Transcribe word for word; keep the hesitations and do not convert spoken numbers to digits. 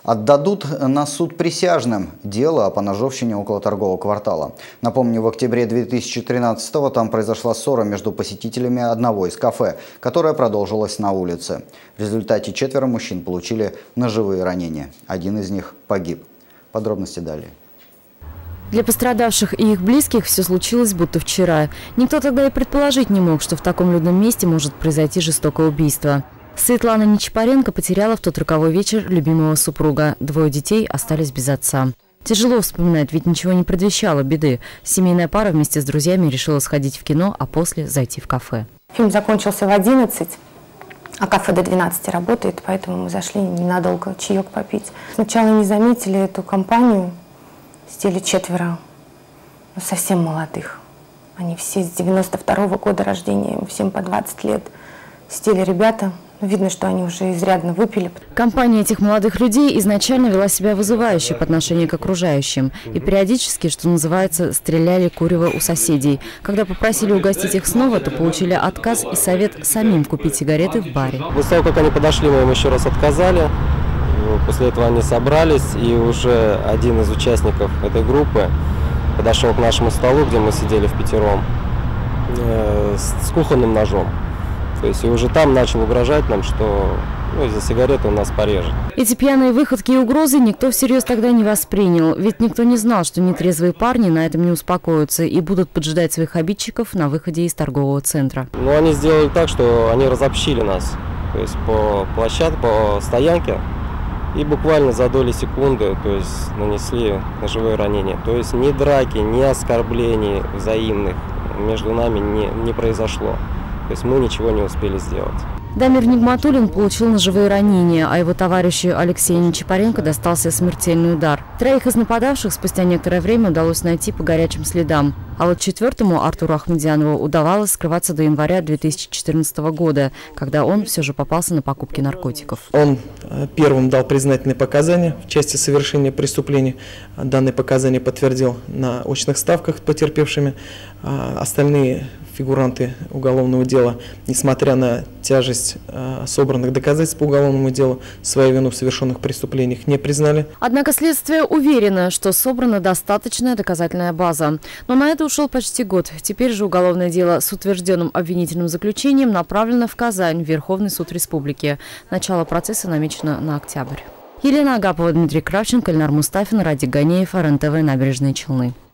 Отдадут на суд присяжным дело о поножовщине около торгового квартала. Напомню, в октябре две тысячи тринадцатого там произошла ссора между посетителями одного из кафе, которая продолжилась на улице. В результате четверо мужчин получили ножевые ранения. Один из них погиб. Подробности далее. Для пострадавших и их близких все случилось будто вчера. Никто тогда и предположить не мог, что в таком людном месте может произойти жестокое убийство. Светлана Нечапаренко потеряла в тот роковой вечер любимого супруга. Двое детей остались без отца. Тяжело вспоминать, ведь ничего не предвещало беды. Семейная пара вместе с друзьями решила сходить в кино, а после зайти в кафе. Фильм закончился в одиннадцать, а кафе до двенадцати работает, поэтому мы зашли ненадолго чаек попить. Сначала не заметили эту компанию, сидели четверо, но совсем молодых. Они все с девяносто второго года рождения, всем по двадцать лет. Сидели ребята. Видно, что они уже изрядно выпили. Компания этих молодых людей изначально вела себя вызывающе по отношению к окружающим. И периодически, что называется, стреляли курево у соседей. Когда попросили угостить их снова, то получили отказ и совет самим купить сигареты в баре. После того, как они подошли, мы им еще раз отказали. После этого они собрались, и уже один из участников этой группы подошел к нашему столу, где мы сидели впятером, с кухонным ножом. То есть и уже там начал угрожать нам, что ну, из-за сигареты он нас порежет. Эти пьяные выходки и угрозы никто всерьез тогда не воспринял. Ведь никто не знал, что нетрезвые парни на этом не успокоятся и будут поджидать своих обидчиков на выходе из торгового центра. Ну, они сделали так, что они разобщили нас. То есть по площадке, по стоянке. И буквально за доли секунды то есть, нанесли ножевое ранение. То есть ни драки, ни оскорблений взаимных между нами не, не произошло. То есть мы ничего не успели сделать. Дамир Нигматуллин получил ножевые ранения, а его товарищу Алексею Нечапаренко достался смертельный удар. Троих из нападавших спустя некоторое время удалось найти по горячим следам. А вот четвертому, Артуру Ахмедянову, удавалось скрываться до января две тысячи четырнадцатого года, когда он все же попался на покупки наркотиков. Он первым дал признательные показания в части совершения преступлений. Данные показания подтвердил на очных ставках с потерпевшими. Остальные фигуранты уголовного дела, несмотря на тяжесть э, собранных доказательств по уголовному делу, свою вину в совершенных преступлениях не признали. Однако следствие уверено, что собрана достаточная доказательная база. Но на это ушел почти год. Теперь же уголовное дело с утвержденным обвинительным заключением направлено в Казань, в Верховный суд республики. Начало процесса намечено на октябрь. Елена Агапова, Дмитрий Кравченко, Эльнар Мустафин, Радик Ганеев, РЕН-ТВ, Набережные Челны.